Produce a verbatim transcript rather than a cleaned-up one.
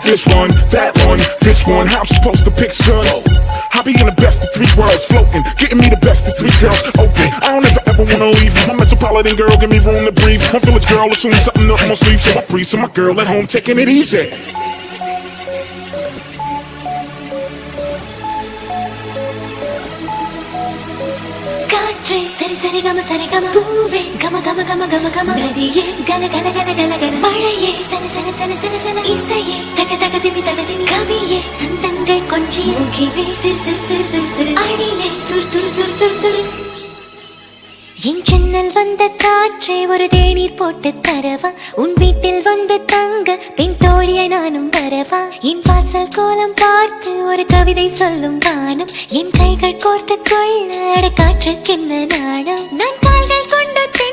This one, that one, this one. How I'm supposed to pick son? I be in the best of three worlds, floating, getting me the best of three girls. Open, I don't ever ever wanna leave. My metropolitan girl, give me room to breathe. My village girl, assuming something up my sleeve, so I breathe. So my girl at home taking it easy. Sari sari gama sari gama பூவே gama gama gama gama gama நதியே கல கல கல கல கல மழையே சன சன சன சன சன இசையே தக தக திமி தக திமி கவியே சந்தங்கள் கொஞ்சி முகிலே சிர் சிர் சிர் சிர் சிர் அடிலே துர் துர் துர் துர் துர் என் ஜன்னல் வந்த காற்றே ஒரு தேநீர் போட்டு தரவா உன் வீட்டில் வந்து தங்க பெண் தோழியை நானும் வரவா என் வாசல் கோலம் பார்த்து ஒரு கவிதை சொல்லும் வானம் என் கைகள் கோர்த்து கொள்ள காற்றுக்கென்ன நாணம் நான் கால்கள் கொண்ட